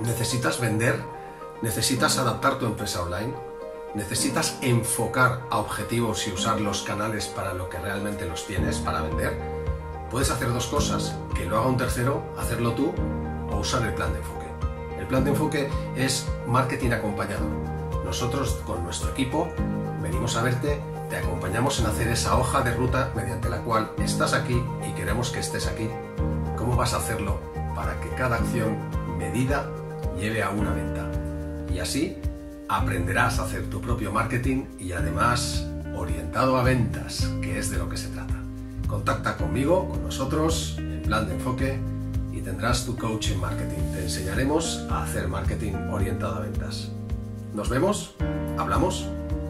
Necesitas vender, necesitas adaptar tu empresa online, necesitas enfocar a objetivos y usar los canales para lo que realmente los tienes, para vender. Puedes hacer dos cosas, que lo haga un tercero, hacerlo tú o usar el plan de enfoque. El plan de enfoque es marketing acompañado. Nosotros con nuestro equipo venimos a verte, te acompañamos en hacer esa hoja de ruta mediante la cual estás aquí y queremos que estés aquí. ¿Cómo vas a hacerlo para que cada acción medida lleve a una venta? Y así aprenderás a hacer tu propio marketing y además orientado a ventas, que es de lo que se trata. Contacta conmigo, con nosotros, en Plan de Enfoque, y tendrás tu coach en marketing. Te enseñaremos a hacer marketing orientado a ventas. ¿Nos vemos? ¿Hablamos?